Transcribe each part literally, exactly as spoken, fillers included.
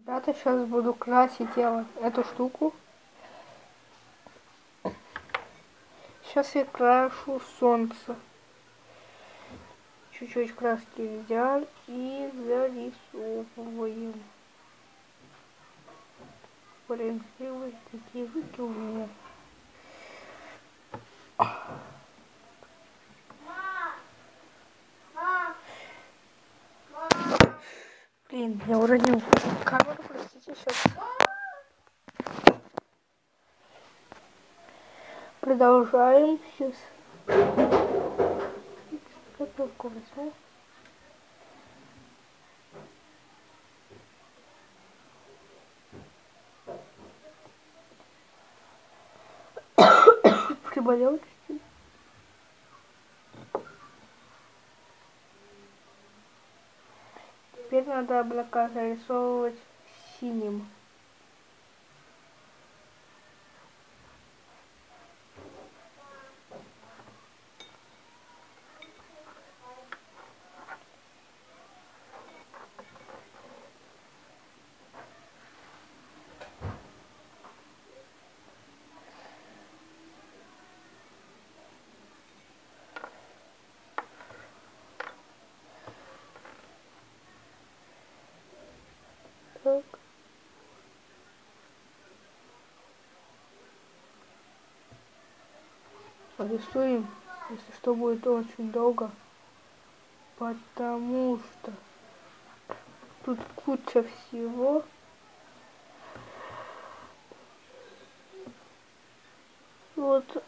Ребята, сейчас буду красить я вот эту штуку. Сейчас я крашу солнце. Чуть-чуть краски взял и зарисовываем. Блин, вы такие руки у меня. Блин, я уронил камеру, простите, сейчас. Продолжаем. Сейчас. Готовку возьму. Приболел чуть-чуть. Теперь надо облака зарисовывать синим. Так. Порисуем, если что, будет очень долго, потому что тут куча всего. Вот.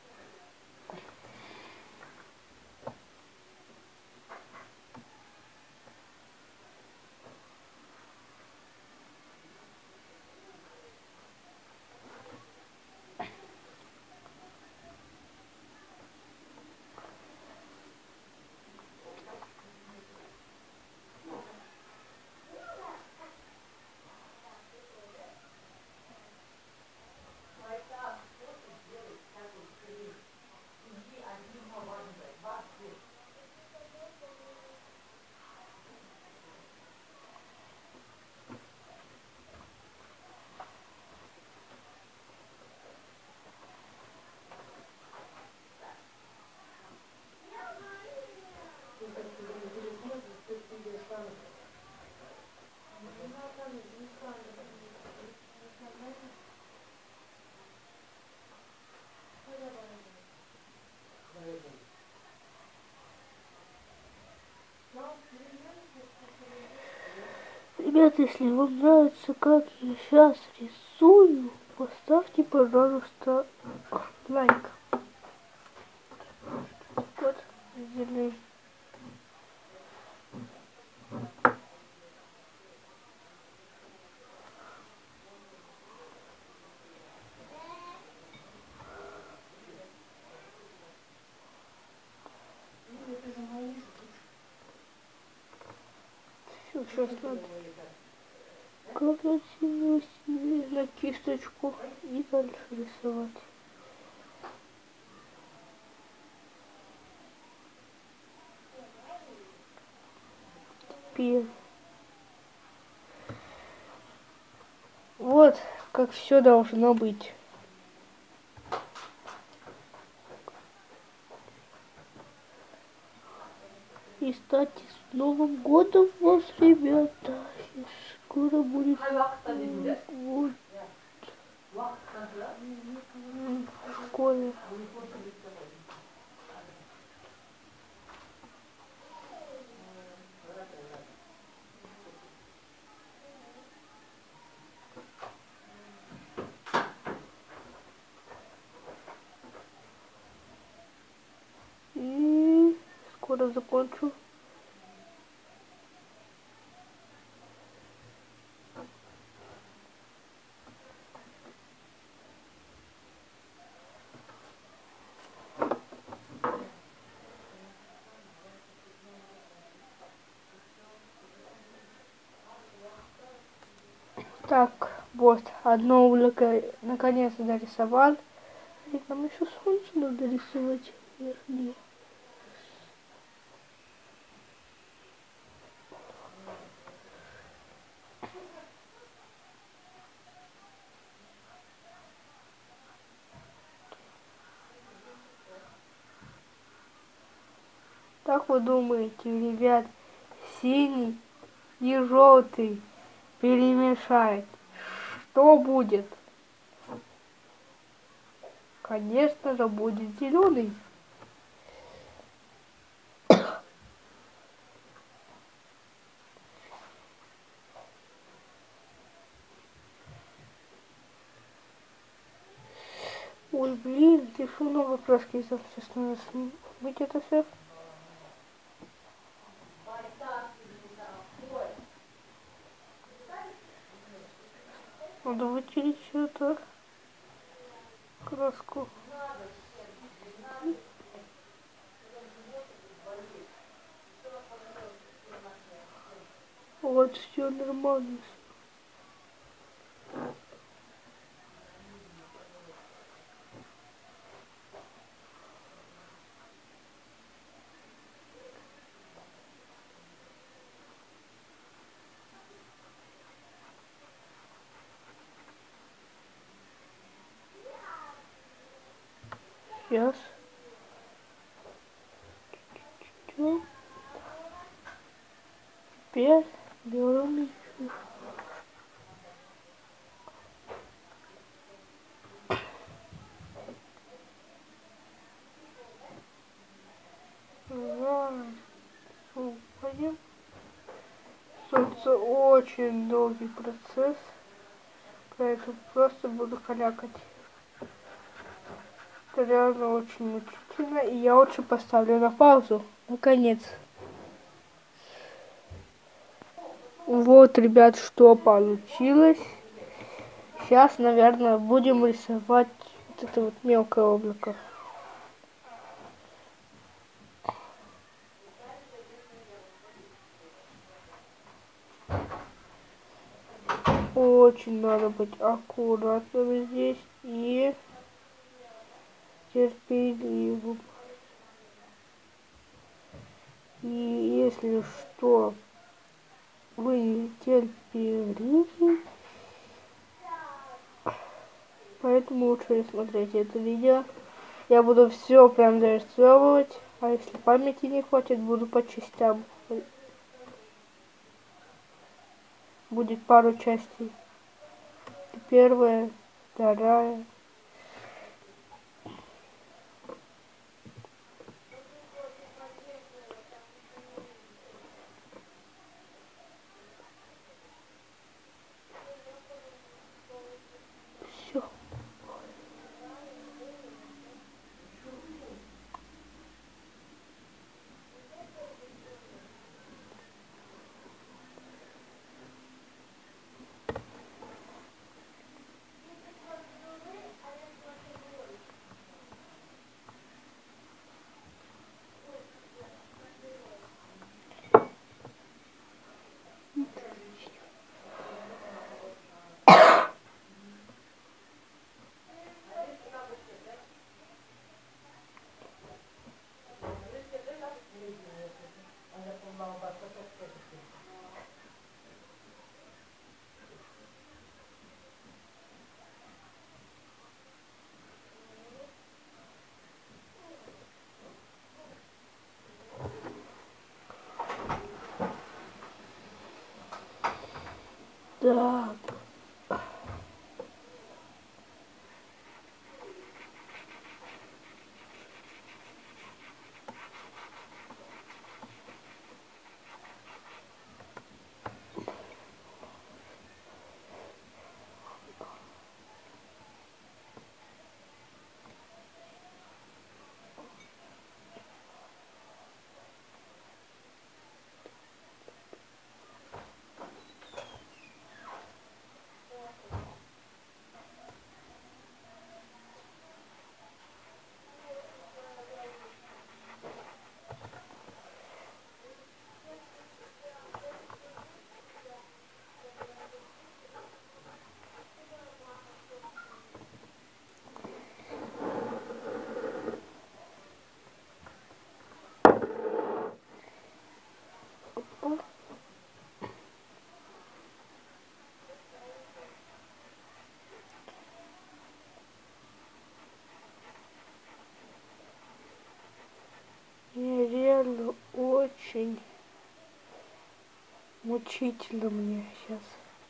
Ребята, если вам нравится, как я сейчас рисую, поставьте, пожалуйста, лайк. Вот, зеленый. Все, сейчас надо красиво себе на кисточку и дальше рисовать. Теперь вот как все должно быть. И, кстати, с Новым годом вас, ребята! Скоро будет вот в школе. И скоро закончу. Так, вот, одно облако наконец-то дорисовал. И нам еще солнце надо рисовать верхнее. Как вы думаете, ребят, синий и желтый перемешать? Что будет? Конечно же, будет зеленый. Ой, блин, еще много краски из-за сейчас надо смыть это все. Надо вытереть что-то краску. Вот все нормально. Сейчас. Чё? Теперь берем еще. Засыпаем. Солнце очень долгий процесс, поэтому просто буду калякать. Это реально очень мучительно, и я лучше поставлю на паузу. Наконец. Вот, ребят, что получилось. Сейчас, наверное, будем рисовать вот это вот мелкое облако. Очень надо быть аккуратным здесь и терпеливым. И если что, вы не терпеливы, поэтому лучше не смотрите это видео. Я буду все прям дорисовывать, а если памяти не хватит, буду по частям. Будет пару частей. Первая, вторая. Все. Так. мучительно мне сейчас.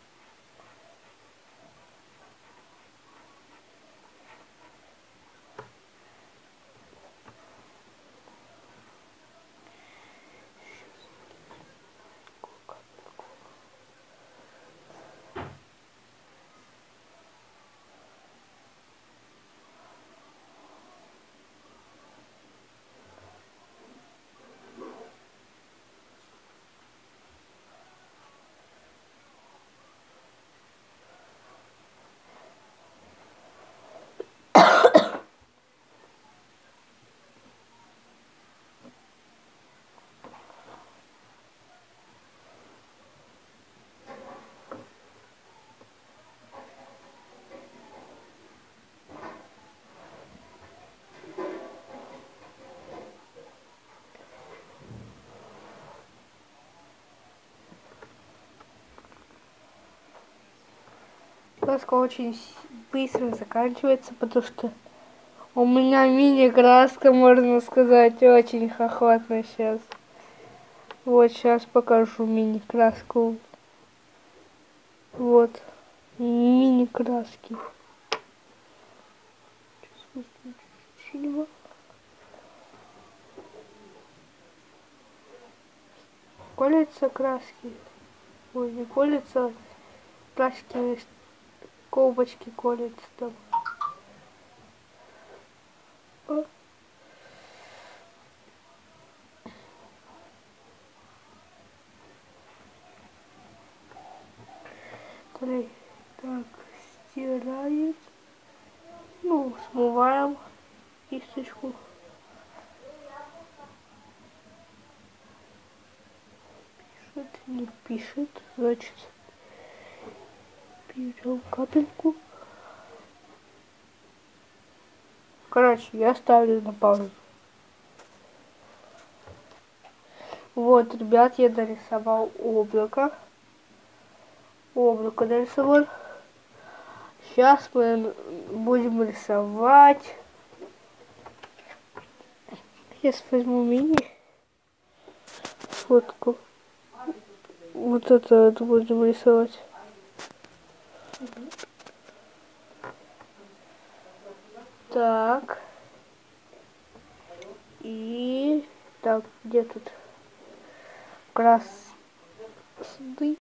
Краска очень быстро заканчивается, потому что у меня мини-краска, можно сказать, очень охотно сейчас. Вот, сейчас покажу мини-краску. Вот, мини-краски. Колятся краски. Ой, не колятся, краски, колбочки колятся там. О. Так, стираем. Ну, смываем кисточку. Пишет, не пишет, значит, берем капельку. Короче, я ставлю на паузу. Вот, ребят, я нарисовал облако. Облако нарисовал. Сейчас мы будем рисовать. Сейчас возьму мини. Фотку. Вот это, это будем рисовать. Угу. Так. И так, где тут красный?